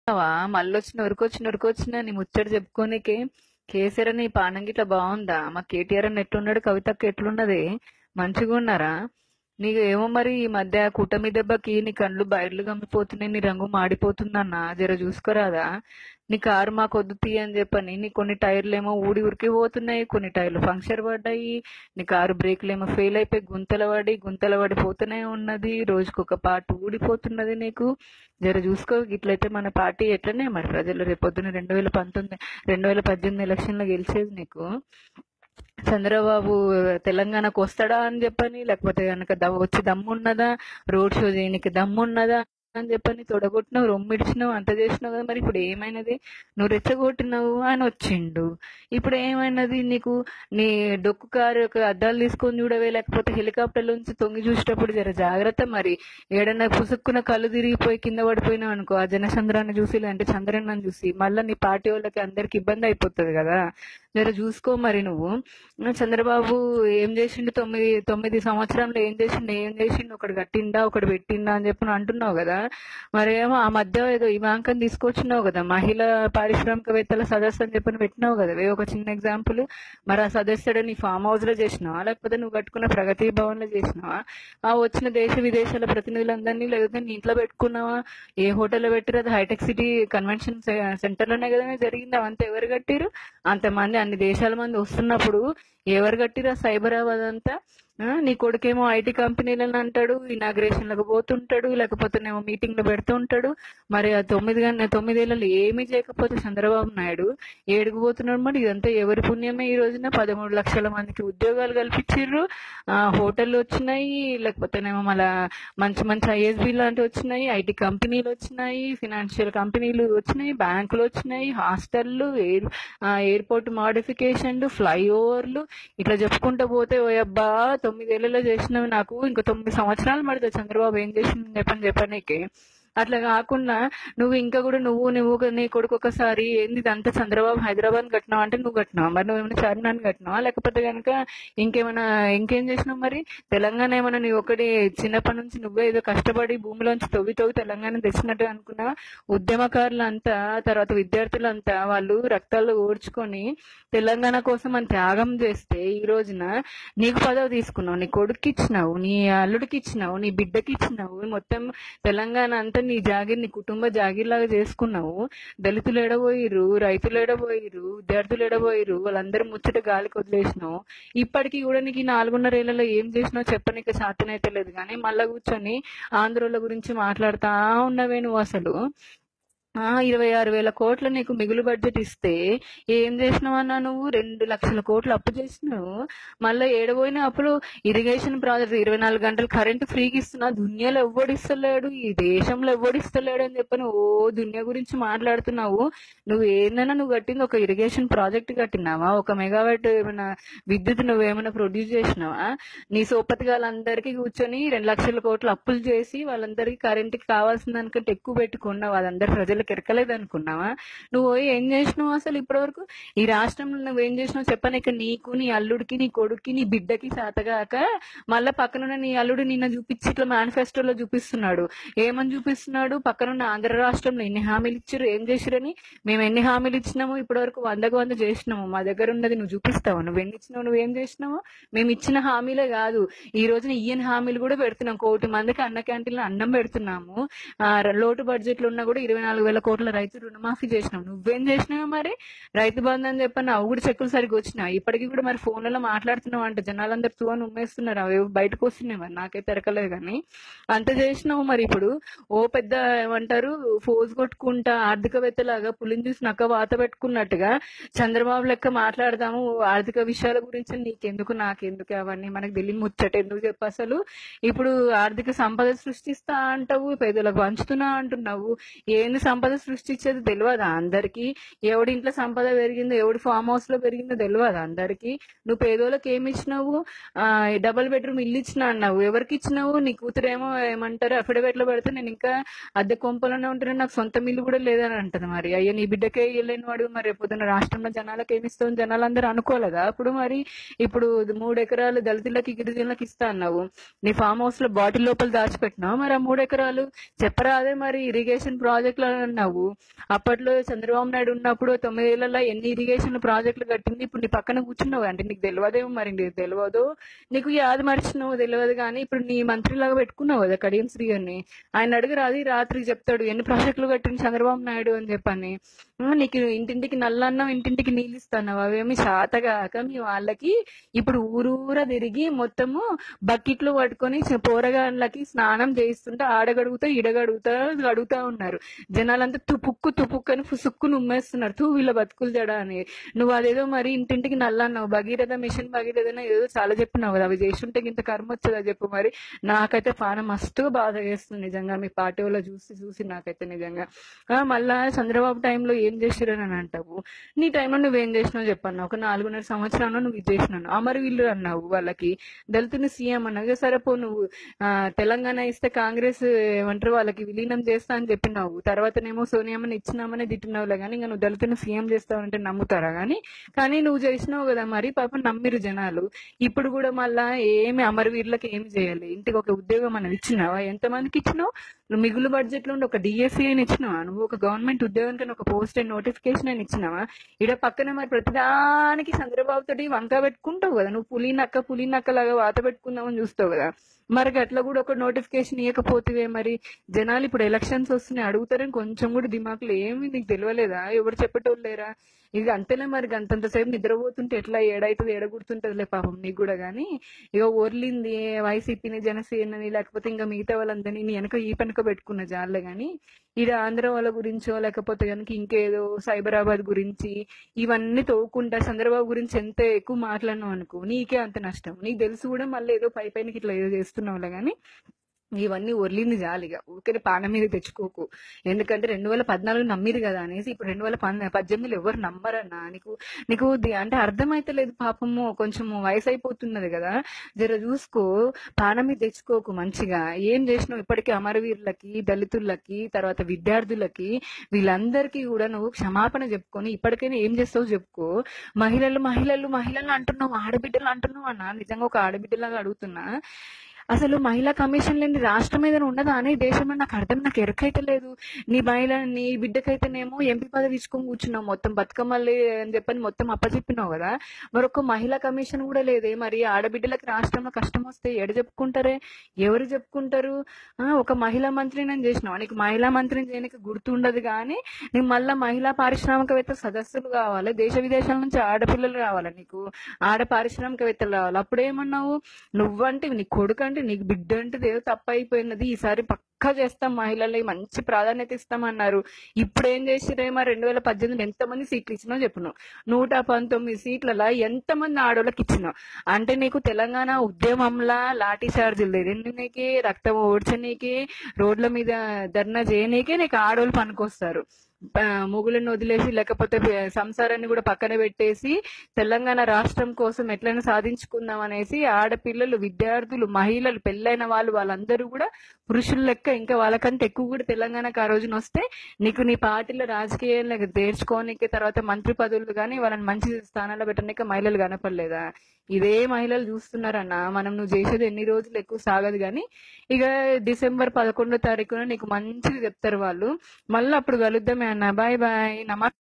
మళ్ళొచ్చిన ఉరికొచ్చిన నీ ముచ్చట చెప్పుకోనికే. కేసీఆర్ నీ పానం గిట్లా బాగుందా? మా కేటీఆర్ అని ఎట్లున్నాడు, కవితక్క ఎట్లున్నది? మంచిగా ఉన్నారా? నీకు ఏమో మరి ఈ మధ్య కూటమి దెబ్బకి నీ కళ్ళు బయర్లు గమ్మిపోతున్నాయి, నీ రంగు మాడిపోతుందన్నా. జర చూసుకోరాదా? నీ కారు మాకు వద్దు తీ అని చెప్పని నీ కొన్ని టైర్లు ఏమో ఊడి ఉరికి పోతున్నాయి, కొన్ని టైర్లు పంక్చర్ పడ్డాయి. నీ కారు బ్రేక్లు ఏమో ఫెయిల్ అయిపోయి గుంతల పడి పోతూనే ఉన్నది. రోజుకొక పార్ట్ ఊడిపోతున్నది నీకు. జర చూసుకో. ఇట్లయితే మన పార్టీ ఎట్లనే మరి ప్రజలు రేపొద్దున 2018 ఎలక్షన్ లో గెలిచేది నీకు. చంద్రబాబు తెలంగాణకు వస్తాడా అని చెప్పని, లేకపోతే కనుక వచ్చి దమ్మున్నదా, రోడ్ షో చేయడానికి దమ్మున్నదా అని చెప్పని తొడగొట్టినావు, రొమ్మిడిచినావు, అంత చేసినావు కదా. మరి ఇప్పుడు ఏమైనది? నువ్వు రెచ్చగొట్టినావు, ఆయన వచ్చిండు. ఇప్పుడు ఏమైనది నీకు? నీ డొక్కు కారు యొక్క అద్దాలు తీసుకొని చూడవే, లేకపోతే హెలికాప్టర్ నుంచి తొంగి చూసేటప్పుడు జర జాగ్రత్త. మరి ఏడన్నా పుసుక్కున కళ్ళు తిరిగిపోయి కింద పడిపోయినావు అనుకో, ఆ జనచంద్రాన్ని చూసి లేదంటే చంద్రన్నని చూసి మళ్ళీ నీ పార్టీ వాళ్ళకి అందరికి ఇబ్బంది అయిపోతుంది కదా. జర చూసుకో. మరి నువ్వు చంద్రబాబు ఏం చేసిండు? తొమ్మిది సంవత్సరంలో ఏం చేసిండు? ఒకటి కట్టిండా, ఒకటి పెట్టిండా అని చెప్పి అంటున్నావు కదా. మరేమో ఆ మధ్య ఏదో ఇవాంకని తీసుకొచ్చినావు కదా, మహిళా పారిశ్రామికవేత్తల సదస్సు అని చెప్పని పెట్టినావు కదా. ఒక చిన్న ఎగ్జాంపుల్. మరి ఆ సదస్సుడు నీ ఫామ్ హౌస్ లో చేసినావా, లేకపోతే నువ్వు కట్టుకున్న ప్రగతి భవన్ లో చేసినావా? ఆ వచ్చిన దేశ విదేశాల ప్రతినిధులందరినీ లేకపోతే నీ ఇంట్లో పెట్టుకున్నావా? ఏ హోటల్లో పెట్టిరు? అది హైటెక్ సిటీ కన్వెన్షన్ సెంటర్ లోనే కదా జరిగింది. అవంతా ఎవరు కట్టిరు? అంతమంది అన్ని దేశాల మంది వస్తున్నప్పుడు ఎవరు కట్టిరా సైబరాబాద్ అంతా? నీ కొడుకేమో ఐటీ కంపెనీలను అంటాడు, ఇనాగ్రేషన్లకు పోతుంటాడు, లేకపోతేనేమో మీటింగ్లు పెడుతూ ఉంటాడు. మరి ఆ 9 ఏళ్లలో ఏమీ చేయకపోతే చంద్రబాబు నాయుడు ఏడుగుపోతున్నాడు. మరి ఇదంతా ఎవరి పుణ్యమే? ఈ రోజున 13 లక్షల మందికి ఉద్యోగాలు కల్పించిర్రు, హోటళ్ళు వచ్చినాయి, లేకపోతేనేమో మళ్ళా మంచి మంచి ఐఎస్బీ లాంటివి వచ్చినాయి, ఐటీ కంపెనీలు వచ్చినాయి, ఫినాన్షియల్ కంపెనీలు వచ్చినాయి, బ్యాంకులు వచ్చినాయి, హాస్టళ్ళు, ఎయిర్పోర్ట్ మాడిఫికేషన్లు, ఫ్లైఓవర్లు, ఇట్లా చెప్పుకుంటూ పోతే ఓ అబ్బా 9 ఏళ్లలో చేసినవి నాకు ఇంకో 9 సంవత్సరాలు పడుతుంది చంద్రబాబు ఏం చేసింది చెప్పనీకి. అట్లా కాకుండా నువ్వు ఇంకా కూడా నువ్వు నీ కొడుకు ఒకసారి ఏంది ఇదంతా చంద్రబాబు హైదరాబాద్ కట్టినావు అంటే నువ్వు కట్టినావు, మరి నువ్వేమైనా చార్మినార్ కట్టినావా, లేకపోతే కనుక ఇంకేం చేసినావు? మరి తెలంగాణ ఏమైనా నీ ఒకటి చిన్నప్పటి నుంచి నువ్వే ఏదో కష్టపడి భూమిలోంచి తవ్వి తెలంగాణ తెచ్చినట్టు అనుకున్నావా? ఉద్యమకారులంతా, తర్వాత విద్యార్థులంతా వాళ్ళు రక్తాలు ఓడ్చుకొని తెలంగాణ కోసం అని త్యాగం చేస్తే ఈ రోజున నీకు పదవి తీసుకున్నావు, నీ కొడుకు ఇచ్చినావు, నీ అల్లుడికి ఇచ్చినావు, నీ బిడ్డకి ఇచ్చినావు, మొత్తం తెలంగాణ అంతా నీ జాగిర్, నీ కుటుంబ జాగిర్ లాగా చేసుకున్నావు. దళితులు ఎడబోయిరు, రైతులు ఎడబోయిరు, విద్యార్థులు ఎడబోయిరు, వాళ్ళందరూ ముచ్చట గాలికి వదిలేసినావు. ఇప్పటికీ కూడా నీకు 4.5 ఏళ్లలో ఏం చేసినావు చెప్పనీకి సాధ్యమైతే లేదు. కానీ మళ్ళా కూర్చొని ఆంధ్రోళ్ళ గురించి మాట్లాడుతా ఉన్నవే నువ్వు. అసలు 26,000 కోట్ల నీకు మిగులు బడ్జెట్ ఇస్తే ఏం చేసినావన్నా? నువ్వు 2 లక్షల కోట్లు అప్పు చేసినావు. మళ్ళీ ఏడబోయిన అప్పుడు ఇరిగేషన్ ప్రాజెక్ట్ 24 గంటలు కరెంటు ఫ్రీకి ఇస్తున్నా, దునియాలో ఎవ్వడిస్తలేడు, ఈ దేశంలో ఎవ్వడిస్తలేడు అని చెప్పని దునియా గురించి మాట్లాడుతున్నావు. నువ్వు ఏందన్నా నువ్వు కట్టింది ఒక ఇరిగేషన్ ప్రాజెక్ట్ కట్టినావా? 1 మెగావాట్ ఏమైనా విద్యుత్ నువ్వేమైనా ప్రొడ్యూస్ చేసినావా? నీ సోపతిగాళ్ళందరికీ కూర్చొని 2 లక్షల కోట్లు అప్పులు చేసి వాళ్ళందరికీ కరెంటుకి కావాల్సిన దానికంటే ఎక్కువ పెట్టుకున్నావు. అదందరి ప్రజలు కెరకలేదు అనుకున్నావా? నువ్వు ఏం చేసినావు అసలు ఇప్పటి వరకు ఈ రాష్ట్రంలో? నువ్వేం చేసినావు చెప్పనీక? నీకు, నీ అల్లుడికి, నీ కొడుక్కి, నీ బిడ్డకి సాతగాక మళ్ళా పక్కనున్న నీ అల్లుడు నిన్న చూపించి ఇట్లా మేనిఫెస్టోలో చూపిస్తున్నాడు. ఏమని చూపిస్తున్నాడు? పక్కనున్న ఆంధ్ర రాష్ట్రంలో ఎన్ని హామీలు ఇచ్చారు, ఏం చేసిరని. మేము ఎన్ని హామీలు ఇచ్చినాము ఇప్పటి వరకు? 100కు 100 చేసినాము. మా దగ్గర ఉన్నది నువ్వు చూపిస్తావు. నువ్వు ఎన్ని ఇచ్చినావు, నువ్వేం చేసినావు? మేము ఇచ్చిన హామీలే కాదు, ఈ రోజున ఈయన హామీలు కూడా పెడుతున్నాం. 1 కోటి మందికి అన్న క్యాంటీన్లో అన్నం పెడుతున్నాము. లోటు బడ్జెట్లు ఉన్నా కూడా 24,000 కోట్ల రైతు రుణమాఫీ చేసినావు. నువ్వేం చేసినావు మరి? రైతు బంధు అని చెప్పని అవి కూడా చెక్కులు సరిగ్గా వచ్చినావు. ఇప్పటికీ కూడా మరి ఫోన్లలో మాట్లాడుతున్నావు అంటే జనాలందరూ తూని ఉమ్మేస్తున్నారు. అవి బయటకు వస్తున్నాయి. మరి నాకైతే తెరకలేదు. కానీ అంత చేసినావు. మరి ఇప్పుడు పెద్ద ఏమంటారు, ఫోజ్ కొట్టుకుంటా ఆర్థికవేత్తలాగా పులిని చూసి నక్క వాత పెట్టుకున్నట్టుగా చంద్రబాబు లెక్క మాట్లాడదాము ఆర్థిక విషయాల గురించి. నీకెందుకు, నాకెందుకు అవన్నీ? మనకు తెలియని ముచ్చట ఎందుకు చెప్పు అసలు? ఇప్పుడు ఆర్థిక సంపద సృష్టిస్తా అంటావు, పేదలకు పంచుతున్నా అంటున్నావు. ఏంది సంపద సృష్టించేది తెలియదా అందరికి? ఎవడి ఇంట్లో సంపద పెరిగిందో, ఎవడి ఫామ్ హౌస్ లో పెరిగిందో తెలియదా అందరికి? నువ్వు పేదోళ్ళకి ఏమి ఇచ్చినావు? డబుల్ బెడ్రూమ్ ఇల్లు ఇచ్చిన అన్నావు. ఎవరికి ఇచ్చినావు? నీ కూతురేమో ఏమంటారు అఫిడవిట్ లో పెడితే నేను ఇంకా అద్దె కొంపలోనే ఉంటున్నా, నాకు సొంత ఇల్లు కూడా లేదని అంటది. మరి అయ్యా నీ బిడ్డకే ఇవ్వలేని వాడు మరి పొద్దున్న రాష్ట్రంలో జనాలకు ఏమి ఇస్తావు? జనాలందరూ అనుకోలేదా అప్పుడు? మరి ఇప్పుడు 3 ఎకరాలు దళితులకి, గిరిజనులకు ఇస్తా అన్నావు. నీ ఫామ్ హౌస్ లో బాటిల్ లోపల దాచిపెట్టినావు. మరి ఆ 3 ఎకరాలు చెప్పరాదే? మరి ఇరిగేషన్ ప్రాజెక్టుల అన్నావు. అప్పట్లో చంద్రబాబు నాయుడు ఉన్నప్పుడు 9 ఏళ్లలో ఎన్ని ఇరిగేషన్ ప్రాజెక్టులు కట్టింది. ఇప్పుడు నీ పక్కన కూర్చున్నావు అంటే నీకు తెలియదేమో, మరి నీకు తెలియదు, నీకు యాద మర్చినావు తెలియదు. కానీ ఇప్పుడు నీ మంత్రిలాగా పెట్టుకున్నావు కదా కడియం శ్రీ గారిని. ఆయన అడుగురు, అది రాత్రి చెప్తాడు ఎన్ని ప్రాజెక్టులు కట్టింది చంద్రబాబు నాయుడు అని చెప్పని. నీకు ఇంటింటికి నల్లన్నం ఇంటింటికి నీళ్ళు ఇస్తున్నావు, అవేమి శాతగాక మీ వాళ్ళకి ఇప్పుడు ఊరూరా తిరిగి మొత్తము బకెట్లు పట్టుకొని పోరగాళ్ళకి స్నానం చేయిస్తుంటే ఆడగడుగుతా ఈడగడుగుతా అడుగుతా ఉన్నారు. జనాలంతా తుపుక్కు తుపుక్కు అని ఫుసుక్కును ఉమ్మేస్తున్నారు, తూ వీళ్ళ బతుకులు జడ అని. నువ్వు అదేదో మరి ఇంటింటికి నల్లన్నావు, భగీరథ మిషన్ భగీరథ ఏదో చాలా చెప్పినావు కదా, అవి చేస్తుంటే ఇంత కర్మ వచ్చేదా చెప్పు. మరి నాకైతే పానం మస్తుగా బాధ చేస్తుంది నిజంగా మీ పార్టీ వాళ్ళు చూసి చూసి. నాకైతే నిజంగా మళ్ళా చంద్రబాబు టైంలో ఏం చేసిరని అని అంటావు. నీ టైంలో నువ్వేం చేసినావు చెప్పన్నావు. ఒక 4.5 సంవత్సరాల్లో నువ్వు ఇది చేసినావు. అమరవీరులు అన్నావు, వాళ్ళకి దళితుని సీఎం అన్నావు. సరేపో నువ్వు తెలంగాణ ఇస్తే కాంగ్రెస్ ఏమంటారు వాళ్ళకి విలీనం చేస్తా అని చెప్పినావు. తర్వాతనేమో సోనియామని ఇచ్చినామని తిట్టినావులే కానీ ఇంకా నువ్వు దళితుని సీఎం చేస్తావంటే నమ్ముతారా? కానీ నువ్వు చేసినావు కదా, మరి పాపం నమ్మిరు జనాలు. ఇప్పుడు కూడా మళ్ళా ఏమి అమరవీరులకు ఏమి చేయాలి, ఇంటికి ఒక ఉద్యోగం అనేది ఇచ్చినావా? ఎంతమందికి ఇచ్చినావు? నువ్వు మిగులు బడ్జెట్ లో ఒక డిఎస్సీ అని ఇచ్చినావా? నువ్వు ఒక గవర్నమెంట్ ఉద్యోగానికి ఒక పోస్ట్ అండ్ నోటిఫికేషన్ అని ఇచ్చినావా? ఇక్కడ పక్కన మరి ప్రతిదానికి చంద్రబాబు తోటి వంక పెట్టుకుంటావు కదా, నువ్వు పులి నక్క లాగా వాత పెట్టుకుందామని చూస్తావు కదా. మరి అట్లా కూడా ఒక నోటిఫికేషన్ ఇవ్వకపోతే మరి జనాలు ఇప్పుడు ఎలక్షన్స్ వస్తున్నాయి అడుగుతారని కొంచెం కూడా దిమాకులు ఏమి నీకు తెలియలేదా? ఎవరు చెప్పేటోళ్ళు లేరా? ఇక అంతేలే, మరి అంతంతసేపు నిద్రపోతుంటే ఎట్లా ఏడైతుంది ఏడగుడుతుంటదిలే పాపం నీకు కూడా. కానీ ఇక ఓర్లింది వైసీపీని జనసేనని లేకపోతే ఇంకా మిగతా వాళ్ళందరినీ నీ వెనక ఈ పనుక పెట్టుకున్న జాలే. కానీ ఇది ఆంధ్ర వాళ్ళ గురించో లేకపోతే కనుక ఇంకేదో సైబరాబాద్ గురించి ఇవన్నీ తోకుంటా చంద్రబాబు గురించి ఎంత ఎక్కువ మాట్లాడినావు అనుకో నీకే అంత నష్టం. నీకు తెలుసు కూడా మళ్ళీ ఏదో పైకి ఇట్లా ఏదో చేస్తున్నావులే. కానీ ఇవన్నీ ఒర్లింది జాలిగా ఊరికే పానం మీద తెచ్చుకోకు. ఎందుకంటే 2014 నమ్మిరు కదా అనేసి ఇప్పుడు 2018 ఎవరు నమ్మరన్నా. నీకు అంటే అర్థమైతే లేదు పాపము, కొంచెము వయసు అయిపోతున్నది కదా, జర చూసుకో, పానం మీద తెచ్చుకోకు. మంచిగా ఏం చేసినావు ఇప్పటికీ అమరవీరులకి, దళితులకి, తర్వాత విద్యార్థులకి, వీళ్ళందరికీ కూడా నువ్వు క్షమాపణ చెప్పుకొని ఇప్పటికైనా ఏం చేస్తావు చెప్పుకో. మహిళలు మహిళలు మహిళలు అంటున్నావు, ఆడబిడ్డలు అంటున్నావు అన్న. నిజంగా ఒక ఆడబిడ్డలాగా అడుగుతున్నా, అసలు మహిళా కమిషన్ లేని రాష్ట్రం ఏదైనా ఉన్నదా అనే దేశంలో నాకు ఎరకైతే లేదు. నీ బిడ్డకైతేనేమో ఎంపీ పదవి ఇచ్చుకొని కూర్చున్నావు, మొత్తం బతుకమ్మల్లి అని చెప్పని మొత్తం అప్పచెప్పినావు కదా. మరొక మహిళా కమిషన్ కూడా లేదే. మరి ఆడబిడ్డలకి రాష్ట్రంలో కష్టం వస్తే ఎడ చెప్పుకుంటారే, ఎవరు చెప్పుకుంటారు? ఒక మహిళా మంత్రి నేను చేసినావు, నీకు మహిళా మంత్రిని చేయడానికి గుర్తుండదు. కానీ నీకు మళ్ళా మహిళా పారిశ్రామికవేత్త సదస్సులు కావాలి, దేశ విదేశాల నుంచి ఆడపిల్లలు కావాలి, నీకు ఆడ పారిశ్రామికవేత్తలు కావాలి. అప్పుడేమన్నావు? నువ్వంటే నీ కొడుకు అంటే నీకు బిడ్డ అంటే ఏదో తప్పైపోయినది, ఈసారి పక్కా చేస్తాం, మహిళలకి మంచి ప్రాధాన్యత ఇస్తామన్నారు. ఇప్పుడు ఏం చేసిరేమో 2018 ఎంతమంది సీట్లు ఇచ్చినావు చెప్పను? 119 సీట్లలో ఎంతమంది ఆడోళ్ళకి ఇచ్చినావు? అంటే నీకు తెలంగాణ ఉద్యమంలా లాఠీ చార్జీలు తెరనీకి, రక్తం ఓడ్చనీకి, రోడ్ల మీద ధర్నా చేయనీకే నీకు ఆడోళ్ళు పనికొస్తారు. మొగులను వదిలేసి లేకపోతే సంసారాన్ని కూడా పక్కన పెట్టేసి తెలంగాణ రాష్ట్రం కోసం ఎట్లయినా సాధించుకుందాం అనేసి ఆడపిల్లలు, విద్యార్థులు, మహిళలు, పెళ్ళైన వాళ్ళందరూ కూడా పురుషుల లెక్క ఇంకా వాళ్ళకంటే ఎక్కువ కూడా తెలంగాణకు ఆ రోజున వస్తే నీకు నీ పార్టీలో రాజకీయాలకు తీర్చుకోనికి, తర్వాత మంత్రి పదవులు కానీ వాళ్ళని మంచి స్థానాల్లో పెట్టడానికి మహిళలు కనపడలేదా? ఇదే మహిళలు చూస్తున్నారన్న. నువ్వు చేసేది ఎన్ని రోజులు ఎక్కువ సాగదు. కానీ ఇక డిసెంబర్ 11వ తారీఖున నీకు మంచిగా చెప్తారు వాళ్ళు. మళ్ళీ అప్పుడు కలుద్దామే అన్న. Bye bye. నమస్తే.